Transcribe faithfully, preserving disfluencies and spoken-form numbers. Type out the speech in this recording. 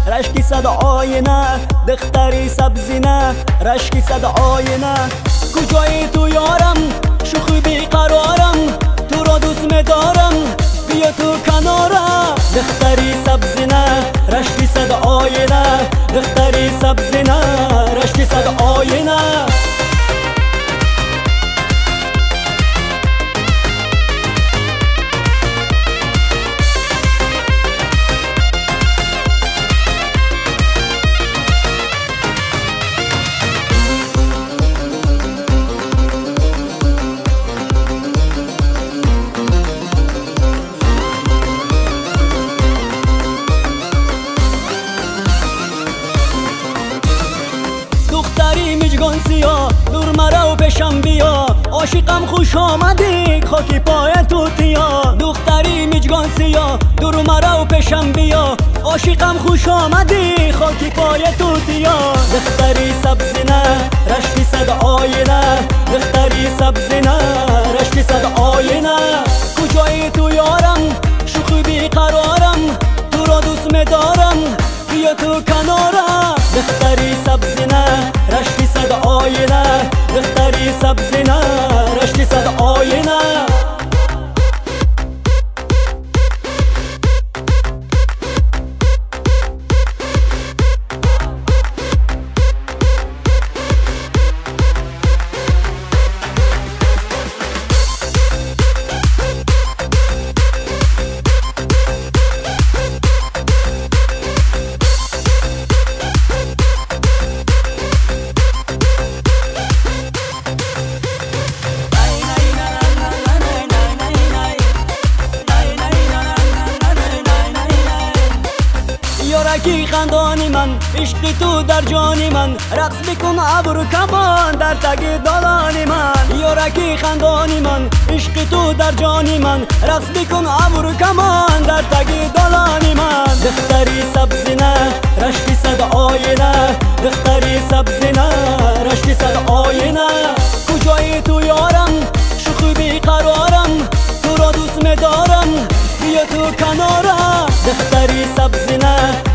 رشکی صد آینه دختری سبزینه رشکی صد آینه کجایی تو یارم شوخی بیقرارم تو را دوست میدارم بیا تو کنارم دختری سبزینه رشکی صد آینه دختری سبزینه رشکی صد آینه دختری مجگان سیا دور مرا و پیشم بیا عاشقم خوش آمدی خاکی پای توتیا دختری مجگان سیا دور مرا و پیشم بیا عاشقم خوش آمدی خاکی پای توتیا دختری سبزینه رشکی صد آینه دختری سبزینه رشکی صد آینه کجایی تو یارم شوخی بیقرارم تو را دوست میدارم بیا تو کنارم دختری سبزینه رشکی صد آینه دختری سبزینه رشکی صد آینه یارکی خندانی من عشقی تو در جانی من رقص بکن ابرو کمان در تگ دالانی من یارکی خندانی من عشقی تو در جانی من رقص بکن ابرو کمان در تگ دالانی من دختری سبزینه رشکی صد آینه دختری سبزینه رشکی صد آینه کجایی تو یارم شوخی بیقرارم تو را دوست میدارم بیا تو کنارم دختری سبزینه